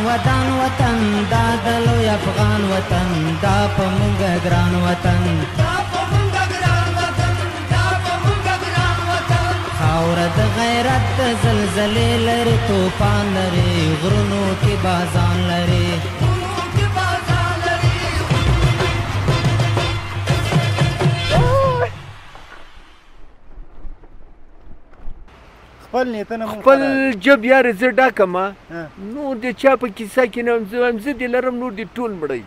ودان وطن دا د لوی افغان وطن دا په مونږه ګران وطن خاوره د غیرت زلزلې لري توفان لري غرونو کې بازان لري خپل جب یاره زه ډاکم نور د چا په کیسه کې نه هم زه دې لرم نور دې ټول مړی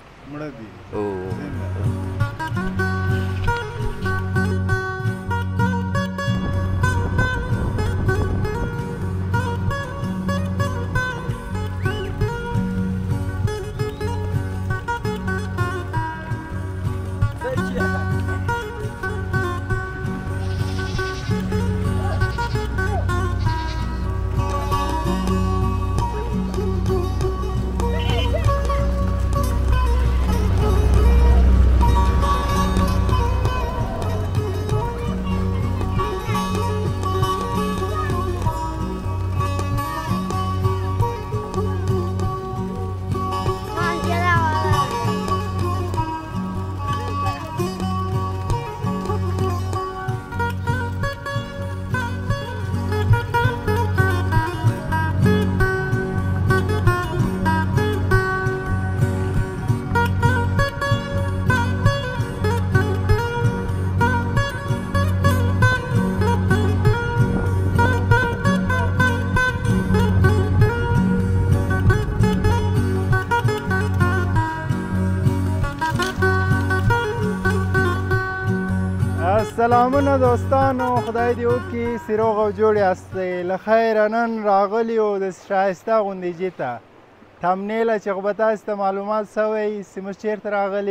سلامونه دوستانو خدای دې وکړي چې روغ او جوړ یاستئ له خیره نن راغلي یو د ښایسته غوندیجي ته تمنیله چې خو به تاسو ته معلومات سوی چې موږ چېرته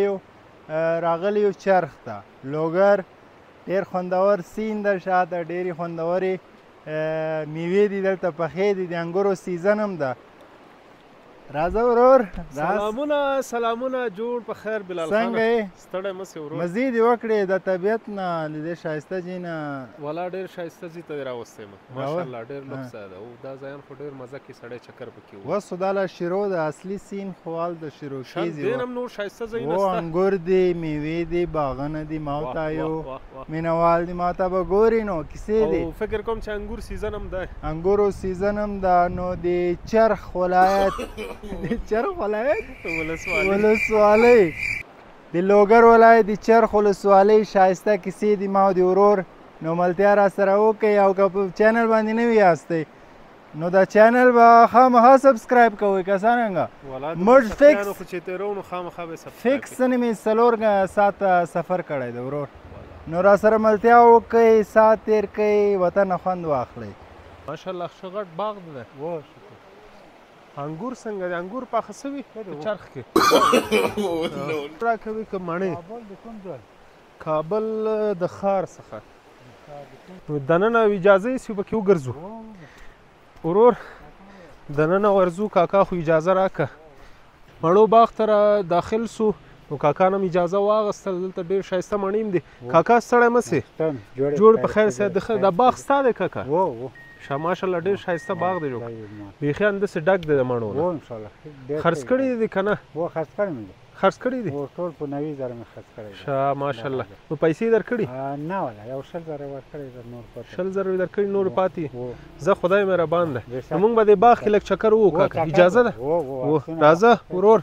راغلي یو چرخ ته لوګر ډېر خوندور سیند ده شاته ډېرې خوندورې میوې دي دلته پخې دي د انګورو سیزن هم ده راځه ورور سلامونه جوړ په خیر بلال خان څنګه یې ستړی مه سې ورور مزې دې وکړې د طبیعت نه د دې ښایسته ځای نه والا ډېر ښایسته ځای ته دې راوستی یم ماشاءالله ډېر لوکس ځای ده او دا ځایان خو ډېر مزه کې سړی چکر پکې و اوس خو دا له شیرو د اصلي سیند خو هلته شیروکیز ډېر هم نور ښایسته ځایونه و انګور دي میوې دي باغونه دي ما ورته یو مینهوال دي ما ته به ګوري نو کیسې دي او فکر کوم چې انګور سیزن هم ده انګورو سیزن هم ده نو د چرخ ولایت ولسوالۍ د لوګر ولایت د چرخ ولسوالۍ ښایسته کیسې دي ما او د ورور نو ملتیا را سره وکړئ او که په چینل باندې نوي یاستئ نو دا چینل به خامخا سبسکرایب کوئ که څرنګه موږ فکس مې 4 ساعته سفر کړی دی ورور نو را سره ملتیا وکړئ ساعت تېر کړئ وطن خوند واخلئ ماشاءالله ښه غټ باغ دی انګور څنګه دي انګور پاخه سوي چرخ کې راکوي که مڼې کابل د ښار څخه دننه اجازه یې پکې وګرځو ورور دننه ورځو کاکا خو اجازه راکه مڼو باغ ته را داخل سو نو کاکا نم اجازه واغستل دلته ډېر ښایسته مڼې هم دي کاکا ستړی مه سې جوړ په خیر سه دا باغ ستا دی کاکا ماشاءالله ډېر ښایسته باغ دی جوړ بیخي همداسې ډک دی د مڼو نه خرڅ کړي دي که نه خرڅ کړي دي ټول په 90,000 مې خرڅ کړی ښه ماشاءالله نو پیسې یې درکړي نه والا یو 100,000 ورکړی نور 100,000 درکړي نور پاتې زه خدای مهربان دی نو موږ به دې باغ کې لږ چکر ووکړو کاکا اجازه ده راځه ورور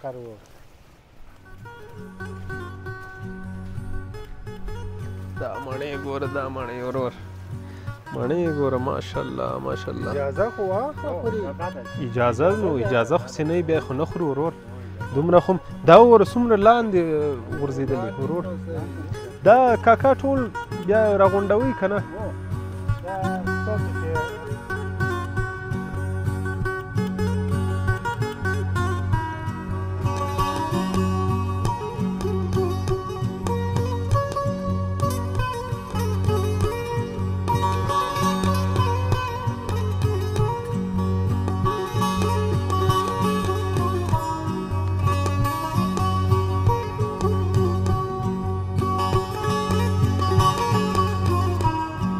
دا مڼې ګوره دا مڼې ورور مڼې ګوره ماشاءالله ماشاءالله اجازه خو واخله اجازه نو اجازه خو سینې بیا خو نه خورو ورور دومره خو دا وګوره څومره لاندې غورځېدلي ورور دا کاکا ټول بیا راغونډوي که نه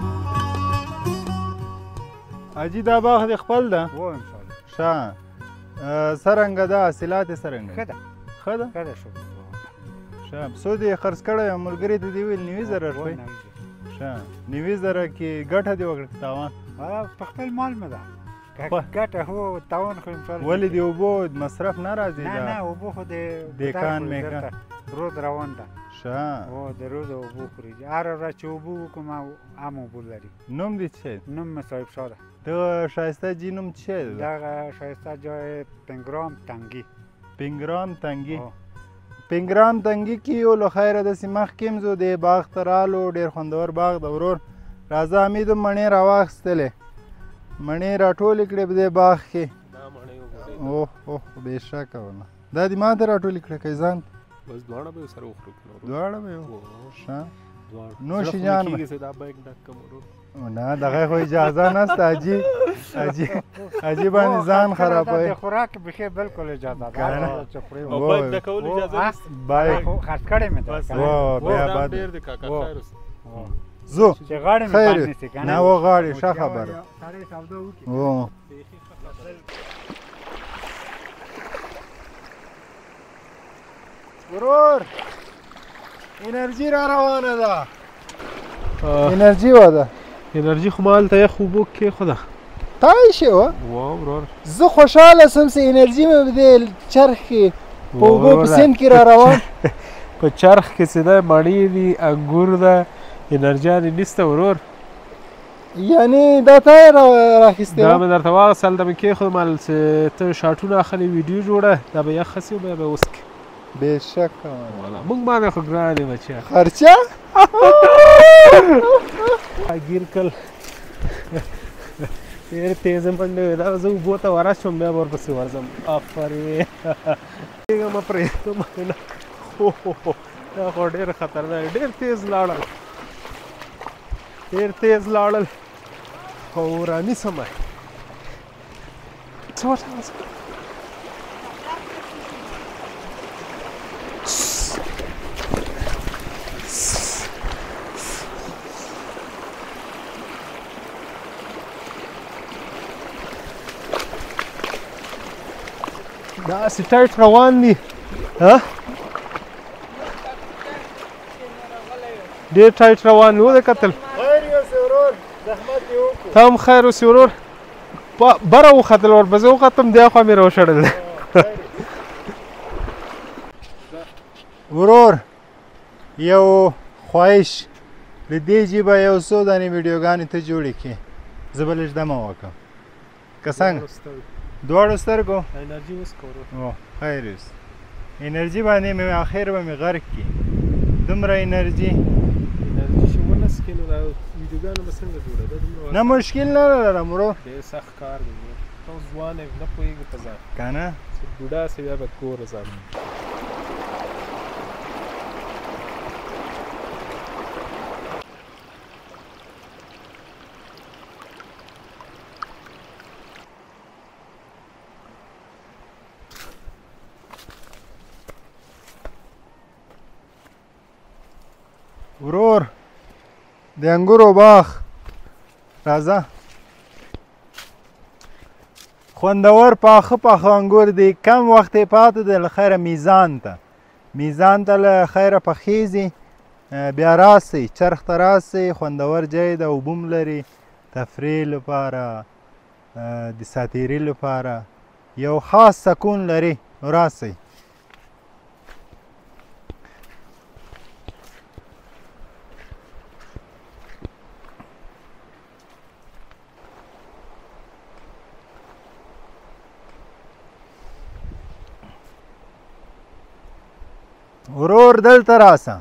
حاجي دا باغ دې خپل ده ښه څرنګه ده حاصلات یې څرنګه ښه ده ښه ده ښه ده شکر ښه سود یې خرڅ کړی وی ملګري ته دې ویل 90,000 روپۍ ښه 90,000 کې ګټه دې وکړه که تاوان په خپل مال مې ده ګټه هو تاوان خو انشاءالله ولې د اوبو مصرف نه راځي نه اوبو خو د دیکان میکان رود روان ده ښه هو د رود اوبو خوري هره ورځ چې اوبه وکړو ما هم اوبه لري نوم دې څه دی نوم مې صاحب شاه ده دغه ښایسته جي نوم څه دی دغه ښایسته جای پنګرام تنګي پنګرام تنګي پنګرام تنګي کې یو له خیره داسې مخکې هم زه دې باغ ته رالو ډېر خوندور باغ ده ورور راځه حمید هم مڼې راواخیستلې مڼې راټولې کړې په دې باغ کې اوه اوه بېشکه والله دا دې ما ته راټولې کړې که ځان بس دواړه به یې سره وخورو دواړه به یې ښه نوشي جان نه دغه خو اجازه نشته حاجي باندې ځان خرابوي د خوراک بخیر بالکل اجازه ده چې خوري او بایک د کول اجازه نشته بایک خرڅ کړی مې ده بیا بعد ډېر دی کاکا خیر اوسه زو چې غاړې مې خیر باندې سي کنه نه و غاړې ښه خبره او ورور انرژي را روانه ده انرژي واده انرژي خو ما هلته یخ اوبو کېښوده تای شي وه ورور زه خوشحاله سم چې انرژي مې په دې چرخ کې په اوبو په سیند کې را روان په چرخ کې چې ده مڼې دي انګور ده انرژیانې نشته ورور یعنی دا تا یې راخیستې دا مې درته واغسل دا مې کېښودم هل چې ته شاټونه اخلې ویډیو جوړه دا به یخ هسې بیا به وڅکې بېشکه موږ باندې خو ګران یې بچیه خرچه ګیر کل ډېر تیزه منډې وې دا زه اوبو ته ورشوم بیا به ورپسې ورځم افرې کېږم پرېږدم دا خو ډېر خطرناک ډېر تیز لاړل ډېر تیز لاړل خو رانیسم داسې ټایټ روان دي ډېر ټایټ روان دي ودې کتل خیر یوسې ورور زحمت دې وکړو ته هم خیر اوسې ورور بره وختل ورپسې وختم دی خوا مې راوشړل ورور یو خواهش له دې جیبه یو څو دانې ویډیوګانې ته جوړې کړې زه به لږ دمه وکړم که څنګه دواړو سترګو انرژي وڅکه ورور خیر اوس انرژي باندې مې اخر به مې غرق کړي دومره انرژي چې ونه څکې نو دا ویډیوګانې به څنګه جوړېده دومره نه مشکل نه لرم ورور ډېر سخت کار دی ته اوس ځوان یې نه پوهېږې په ځان که نه چې بوډا سې بیا به کور ځم ورور د انګورو باغ راځه خوندور پاخه پاخه انګور دی کم وخت یې پاته دی له خیره میزان ته له خیره پخیږي بیا راسئ چرخ ته راسئ خوندور ځای ده اوبه هم لري تفریح لپاره د ساتیري لپاره یو خاص سکون لري نو راسئ ورور دلته راسه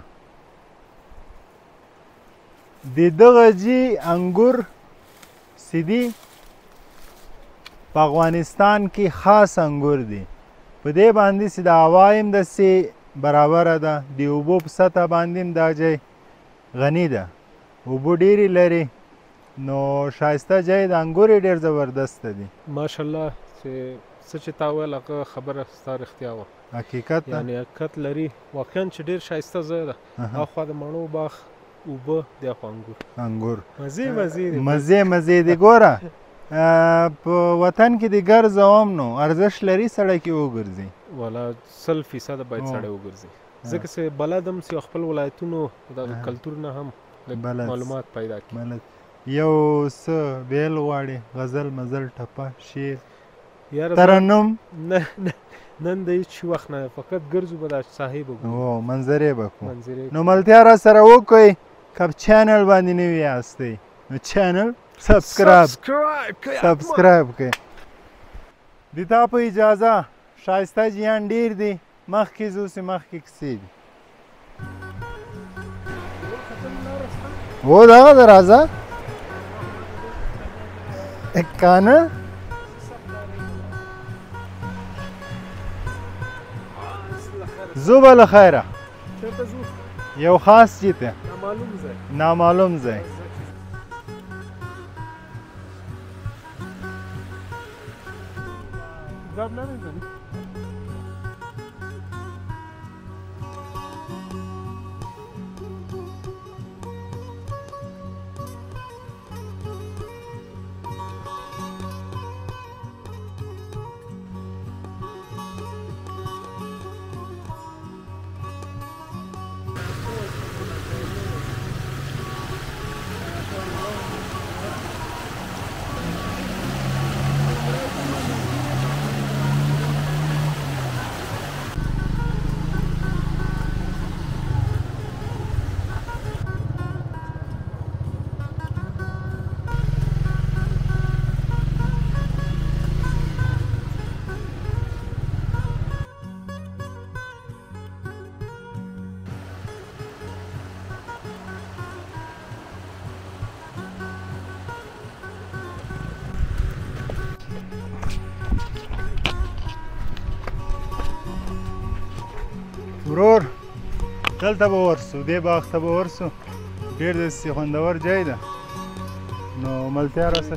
د دغه جي انګور سیدي په افغانستان کې خاص انګور دي په دې باندې چې د هوا هم داسې برابره ده د اوبو په سطحه باندې هم دا ځای غني ده اوبه ډېرې لري نو ښایسته ځای د انګور یې ډېر زبردسته دي ماشاءالله چې څه چې تا ویل هغه خبره ستا رښتیا وه حقیقت ده یعنې حقیقت لري واقعا چې ډېر ښایسته ځای ده هاخوا د مڼو باغ اوبه دی خو انګور انګور مزې مزې دي مزې دي ګوره په وطن کې د ګرځوم نو ارزښت لري سړی کې وګرځي والا 100% باید سړی وګرځي ځکه چې بلدم چې خپل ولایتونو د کلتور نه هم معلومات پیدا کړي یو څه بیل غواړي غزل مزل ټپه شعر ترنم نن د هیڅ وخت نه فقط ګرځو به دا صاحب وګورو منظرې به کوو نو ملتیا را سره وکړئ که چینل باندې نوي یاستئ نو چینل سبسکرایب کړئ د تا په اجازه ښایسته جیان ډېر دی مخکې ځو چې مخکې کیسې دي و دغه ده راځه کنه زو به له خیره یو خاص ځای ته نامعلوم ځای ورور دلته به ورسو دې باغ ته به ورسو ډېر داسې خوندور ځای ده نو ملتیا راسه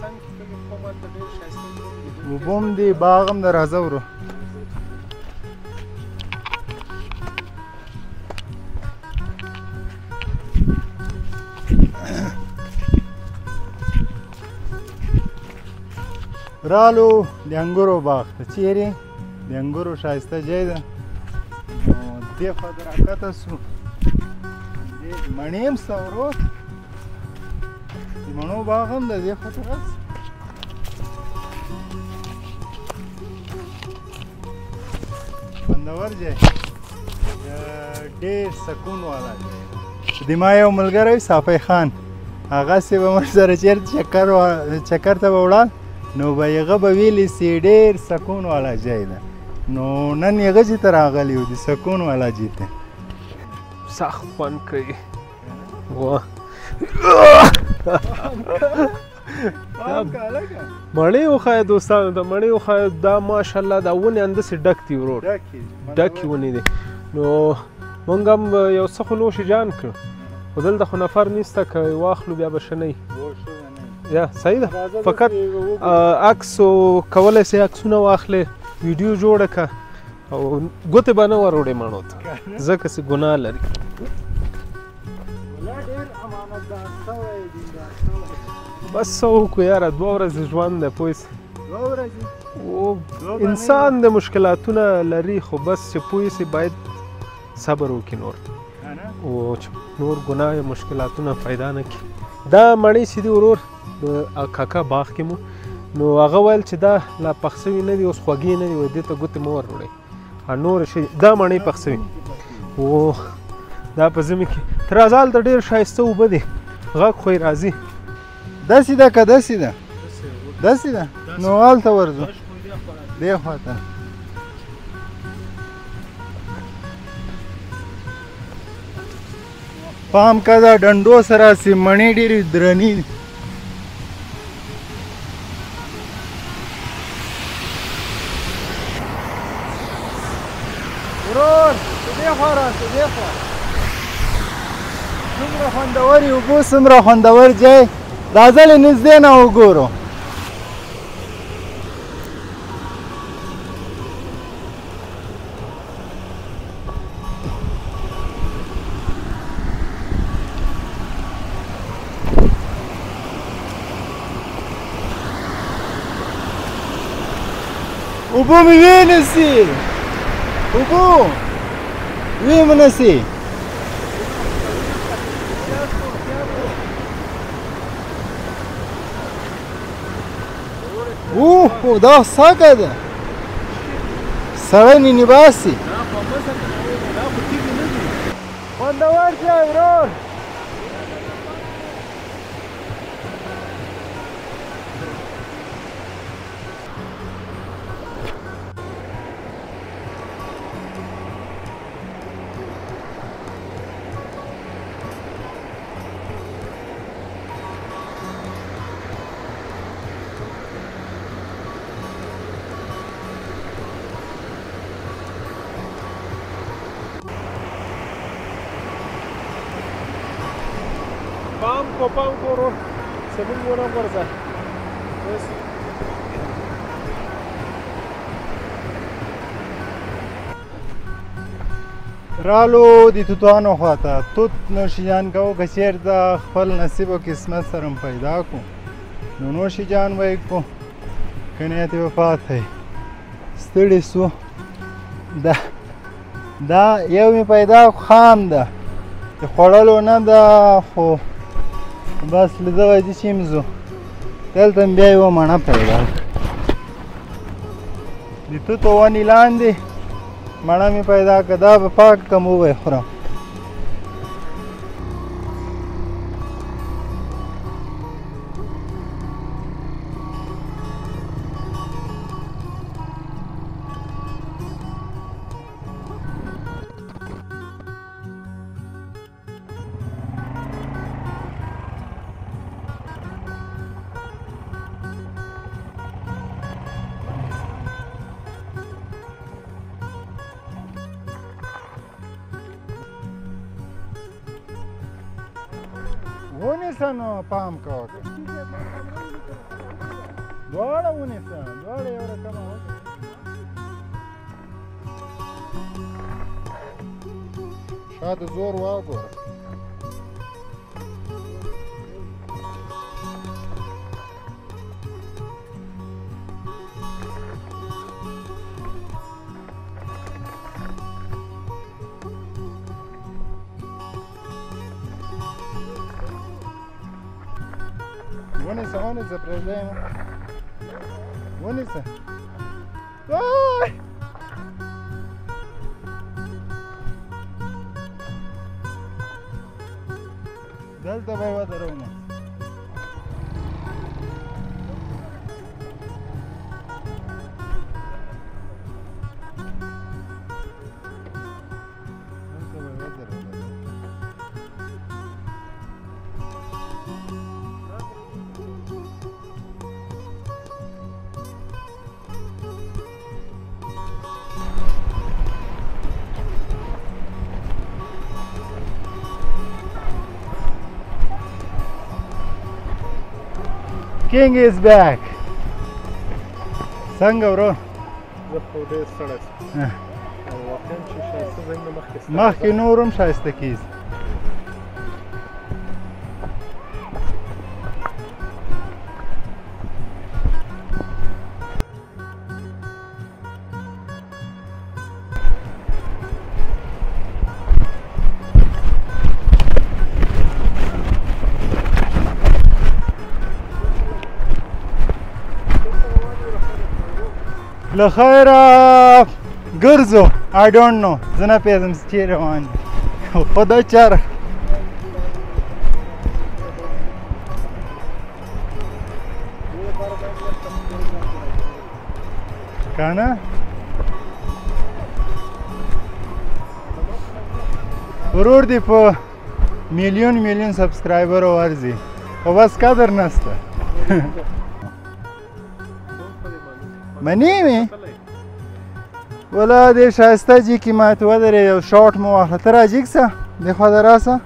اوبه هم دي باغ هم ده راځه ورو رالو د انګورو باغ ته چیرې د انګورو ښایسته ځای ده دې خوا د راکښته سو مڼې هم شته ورور د مڼو باغ هم ده دې خوا ته راسه خوندور ځای ډېر سکون والا ځای د ما یو ملګری صافی خان هغسې به موږ سره چېرته چکر ته به وړل نو به هغه به ویلي چې ډېر سکون والا ځای ده نو نن هغه ځای ته راغلی یو د سکون والا ځای ته سخت خوند کوي مڼې وښایه دوستانو ته مڼې وښایه دا ماشاءالله دا ونې همداسې ډک دي ورور ډکې ونې دي نو مونږ هم یو څه خو نوش جان کړو خو دلته خو نفر نشته که واخلو بیا به ښه نه یا صحیح ده فقط عکس کولی سې عکسونه واخلې ویډیو جوړه که او ګوتې به نه وروړې مڼو ته ځکه چې ګناه لري بس څه وکړو یاره 2 ورځې ژوند دی پوه سې انسان د مشکلاتونه لري خو بس چې پوه سې باید صبر وکړي نور او چې نور ګناه یا مشکلاتونه پیدا نه کړي دا مڼې چې دي ورور د کاکا باغ کې مو نو هغه ویل چې دا لا پخ سوي نه دي اوس خوږې نه دي وایي دې ته ګوتې مه ور وړئ نور شي دا مڼې پخ سوي او دا په ژمي کې تر راځه هلته ډېر ښایسته اوبه دي غږ خو یې راځي داسې ده که داسې ده داسې ده نو هلته ورځو دې خوا ته پام که دا ډنډو سره سې مڼې ډېرې درنې دي ورور دې خوا راسه دې خوا څومره خوندورې اوبه څومره خوندور ځای راځه لږ نږدې نه وګورو اوبه مې وینسي اوبه وی منسي اوه دا ساګه ده سړی نینې باسي خوندور دی ورور پام کو ورور زموږ ونه غورځه رالو د توتانو خواته توت نوشي جان کوو که چېرته خپل نصیب او قسمت سره پیدا کو نو نوشي جان به یې کو که نیت وفات دی ستړي سو دا یو مې پیدا خام ده د خوړلو نه ده خو بس له دغه دې چې ځو دلته مې بیا یوه مڼه پیدا د توتو ونې لاندې مڼه مې پیدا کړه دا به پاکه کړم وبه یې خورم ونیسه نو پام کوه دواړه ونیسه دواړه یو رقمه شاته زور واګوره ونیسه ونیسه پرېږدی مه ونیسه دلته به یې ودرومه King is back. څنګه ورو؟ زه خو ډېر ستړی شوم او واقعا چې ښایسته ځای نه مخکې نور هم ښایسته کېږي له خیره ګرځو I don't know زه نه پوهېږم چې چېرې روان دي خو دا چرخ که نه ورور دی په میلیون سبسکرایبرو ورځي خو بس قدر نسته منی می ولا دې ښایسته جي کې ما ته ودرېد یو شاټ مو واخله ته راجګ سه دې خوا ته راسه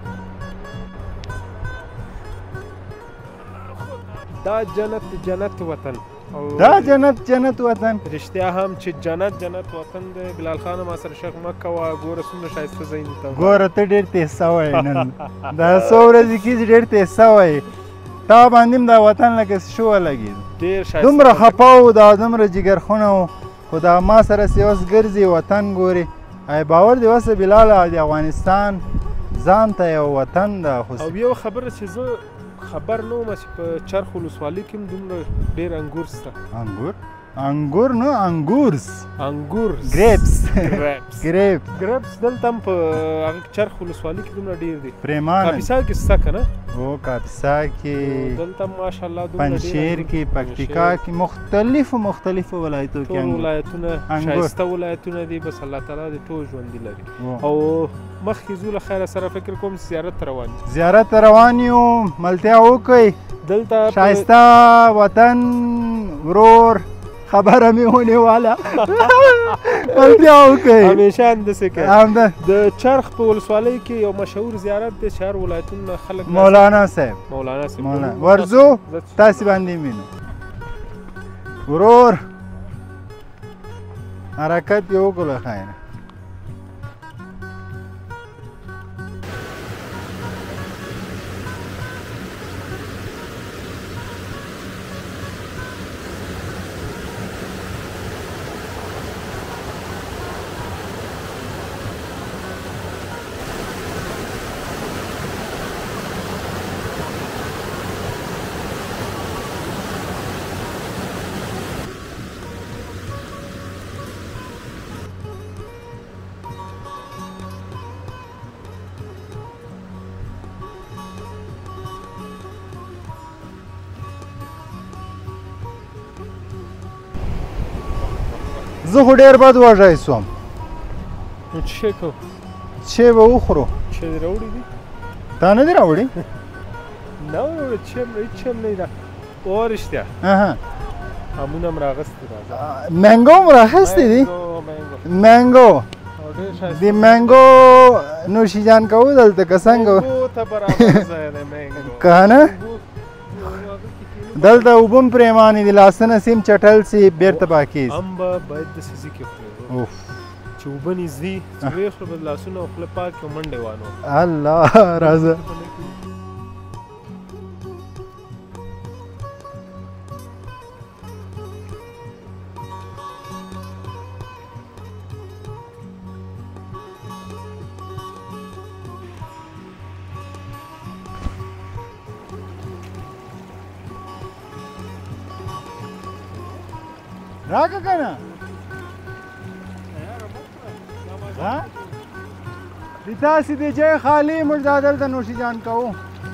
دا جنت وطن دا جنت وطن رښتیا هم چې جنت وطن دی بلال خان ما سره شک مه کوه ګوره څومره ښایسته ځایونه ته ګوره ته ډېر تېز سوی نن دا څو ورځې کېږي ډېر تېز سوی تا باندې هم دا وطن لکه شو ولګېد ډېر ښایسته دومره خفه و دا دومره جګرخونه و خو دا ما سره چې اوس ګرځي وطن ګوري ای باور دی اوس بلاله د افغانستان ځان ته یو وطن ده او یو خبره چې زه خبر نه وم چې په چرخ ولسوالۍ کې هم دومره ډېر انګور شته. انګور نه انګورس انګور ګریپس دلته هم په هغه چرخ ولسوالۍ کې دومره ډېر دي. پریمانه کاپیسا کې شته که نه؟ او کاپیسا کې دلته هم ماشاءالله دومره ډېر پنجشیر کې پکتیکا کې مختلفو ولایتو کې ټول ولایتونه ښایسته ولایتونه دي. بس الله تعالی دې ټول ژوندي لري. او مخکې ځو له خیره سره فکر کوم زیارت ته روان یو. زیارت ته روان یو ملتیا وکئ دلته ښایسته وطن ورور خبره مې ونیواله ملتیا وکئ همیشه همداسې کوي. د چرخ په ولسوالۍ کې یو مشهور زیارت دی چې هر ولایتونه خلک مولانا صاحب ورځو تاسې باندې مینو ورور حرکت یې وکړو خیره. زه خو ډېر بد وږی سوم. نو څه شی کوو؟ څه به وخورو؟ څه دې راوړي دي؟ تا نه دي راوړي؟ نه راوړي هېڅ هم نه دي دا. او رښتیا امونه هم راغستې راځه. مینګو هم راخیستې دي؟ مینګو د مینګو نوشیجان کوو دلته که څنګه؟ مینګو ته برابر ځای دی مینګو. که نه؟ دلته اوبه هم پرېمانې دي لاسونه سیم چټل سي بېرته پاکېږي. هم به باید داسې ځي کې خورې چې اوبه نږدې چې ویې خورو به لاسونه او خوله پاک او منډې وانو. الله راځه راکه که نه د تاسې د ځای خالي موږ دا دلته نوشیجان کوو.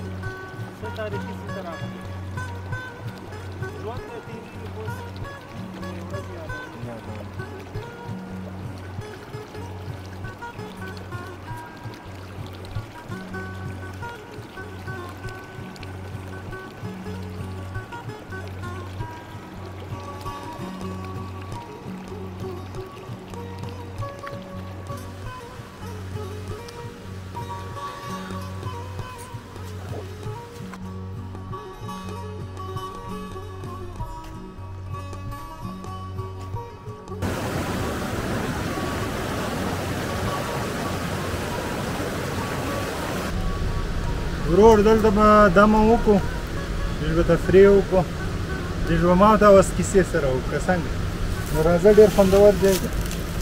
ورور دلته به دمه وکړو لږ به تفریح وکړو لږ به ماته اوس کیسې سره وکړو که څنګه نو راځه ډېر خوندور ځای دی.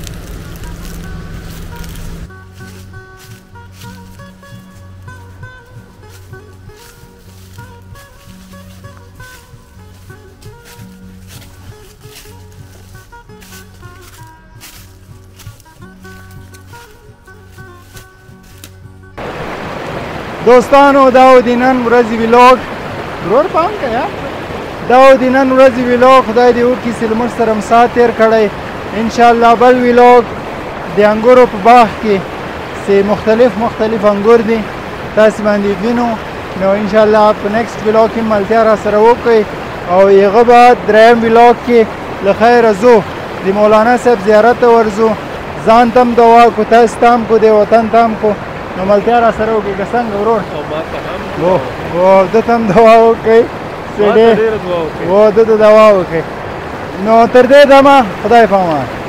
دوستانو دا و د نن ورځې ویلاګ ورور پام که دا و د نن ورځې ویلاګ خدای دې وکړي چې له موږ سره هم ساعت تېر کړی انشاءالله بل ویلاګ د انګورو په باغ کې چې مختلف انګور دي تاسې باندې وینو نو انشاءالله په نیکسټ ویلاګ کې ملتیا را سره وکړئ او هغه به دریم ویلاګ کې له خیره ځو د مولانا صاحب زیارت ته ورځو ځان ته هم دعا کړو تاسو ته هم کړو د وطن ته هم کړو نو ملتیا را سره وکړئ که څنګه ورور ده ته هم دعا وکړئ ده ته دعا وکړئ نو تر دې دمه خدای پامان